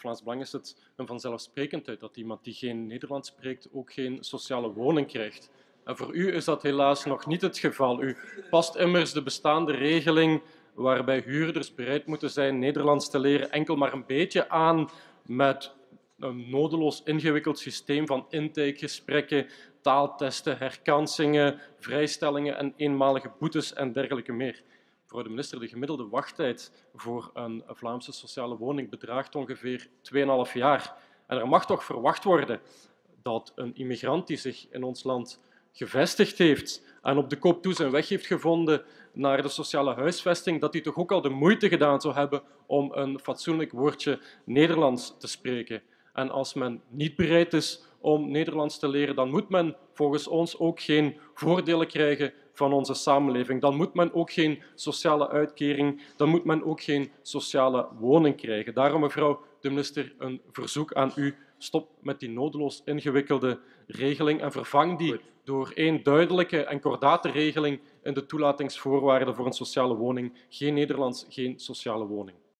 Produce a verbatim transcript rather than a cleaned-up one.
Vlaams Belang is het een vanzelfsprekendheid dat iemand die geen Nederlands spreekt ook geen sociale woning krijgt. En voor u is dat helaas nog niet het geval. U past immers de bestaande regeling waarbij huurders bereid moeten zijn Nederlands te leren enkel maar een beetje aan met een nodeloos ingewikkeld systeem van intakegesprekken, taaltesten, herkansingen, vrijstellingen en eenmalige boetes en dergelijke meer. Mevrouw de minister, de gemiddelde wachttijd voor een Vlaamse sociale woning bedraagt ongeveer tweeënhalf jaar. En er mag toch verwacht worden dat een immigrant die zich in ons land gevestigd heeft en op de koop toe zijn weg heeft gevonden naar de sociale huisvesting, dat hij toch ook al de moeite gedaan zou hebben om een fatsoenlijk woordje Nederlands te spreken. En als men niet bereid is om Nederlands te leren, dan moet men volgens ons ook geen voordelen krijgen van onze samenleving. Dan moet men ook geen sociale uitkering, dan moet men ook geen sociale woning krijgen. Daarom, mevrouw de minister, een verzoek aan u. Stop met die nodeloos ingewikkelde regeling en vervang die door één duidelijke en kordate regeling in de toelatingsvoorwaarden voor een sociale woning. Geen Nederlands, geen sociale woning.